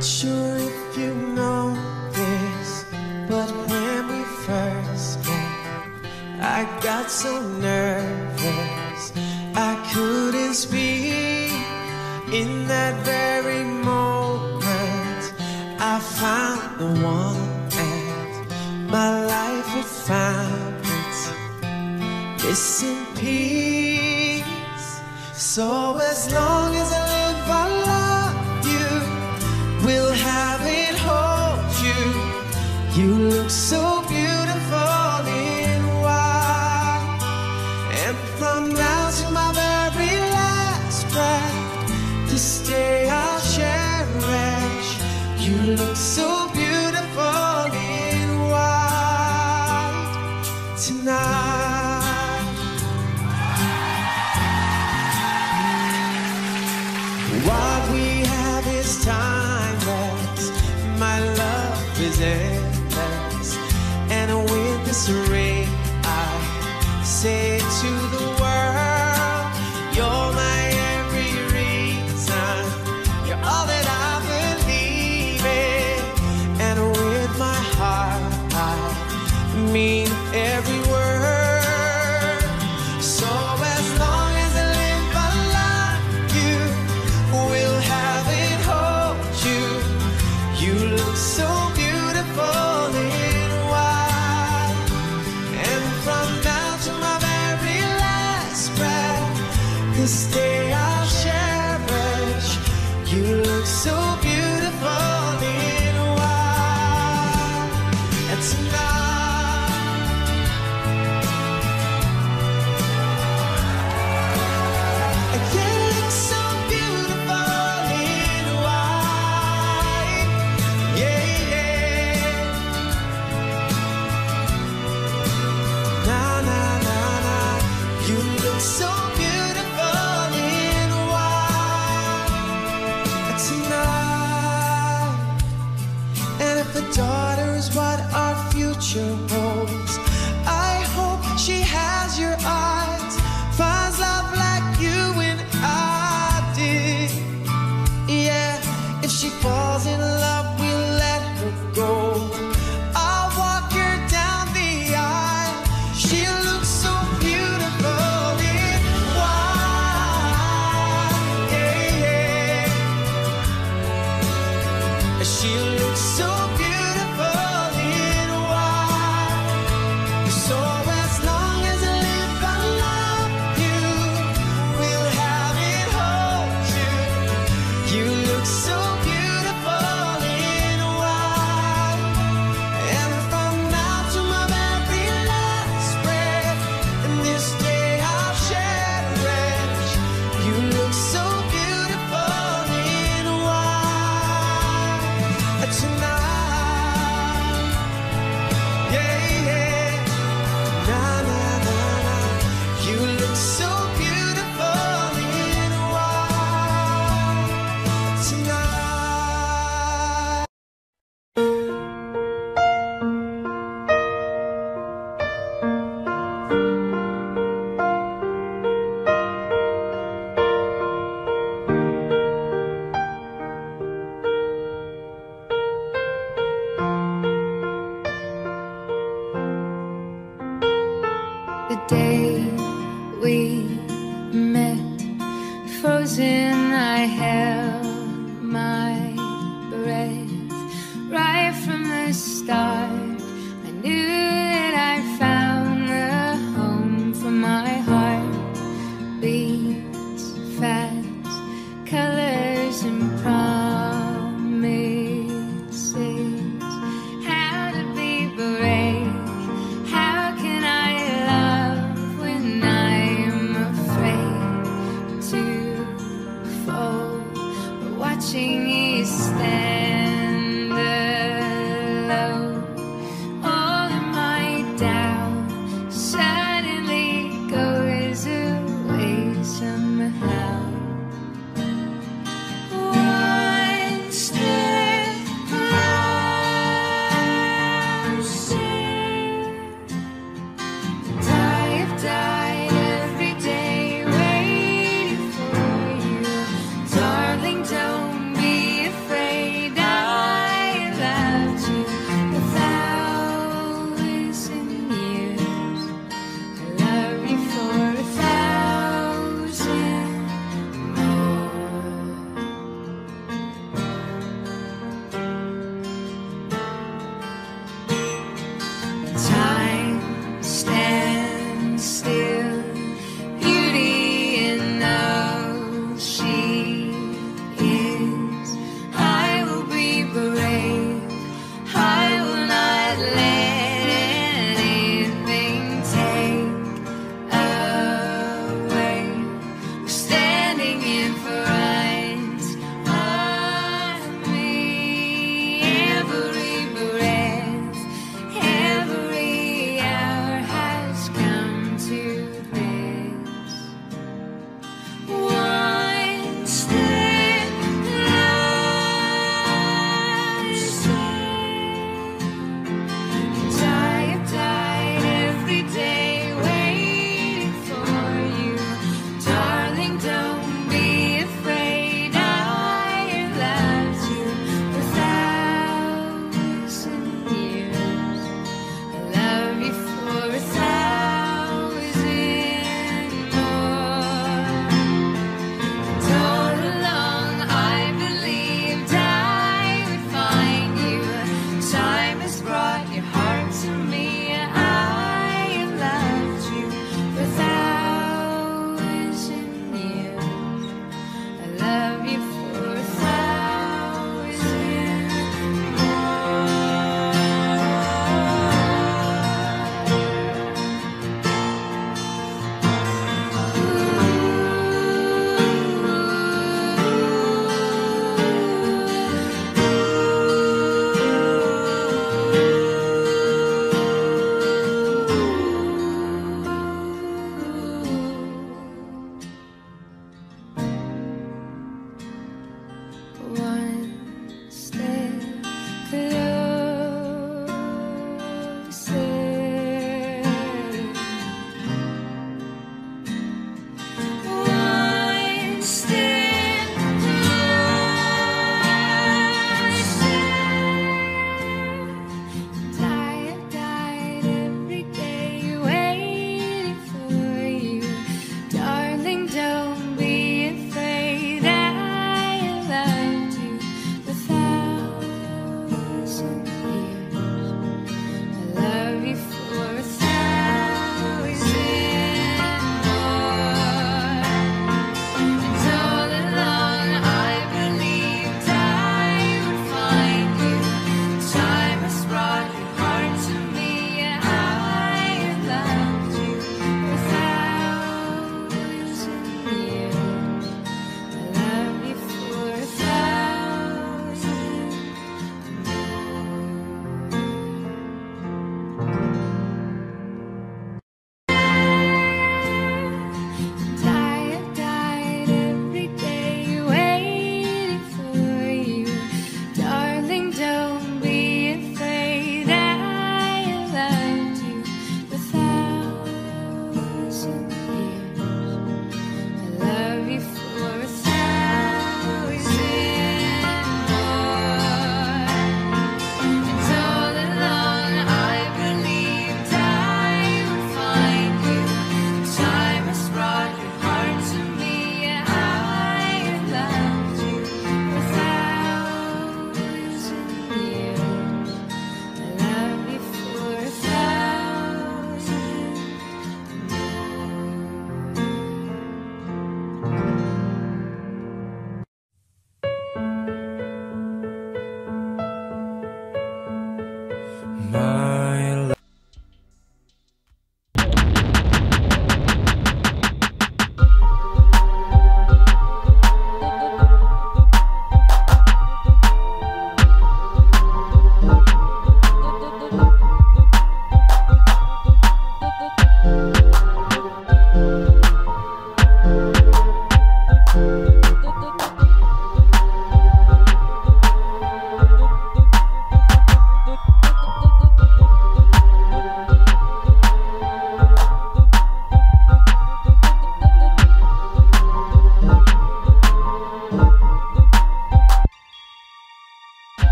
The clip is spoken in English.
Sure if you know this, but when we first met, I got so nervous I couldn't speak. In that very moment I found the one, and my life had found its missing piece. So as long as I live I love you, will have it, hold you. You look so beautiful in white, and from now to my very last breath, this day I'll cherish. You look so beautiful in white tonight. What we have is timeless, my love is endless, and with this ring I say to the world, you're my every reason, you're all that I believe in, and with my heart I mean every word. So as long as I live I love you, will have it, hold you. You look so beautiful in white, and from now to my very last breath, this day I'll cherish. You look so beautiful in white, and tonight, you look so beautiful in white, yeah, yeah. Na na na na, you look so beautiful in white tonight. And if a daughter is what our future holds, I hope she has your eyes, finds love like you and I did. Yeah, if she falls in love, we'll let her go. I'll walk her down the aisle. She looks so beautiful in white, yeah, yeah. She looks so beautiful in white. So as long as I live I love you, will have it, hold you. You look so beautiful in white, and from now to my very last breath, and this day I'll cherish. You look so beautiful in white tonight, yeah, yeah. Na na na na, you look so beautiful in white tonight. The day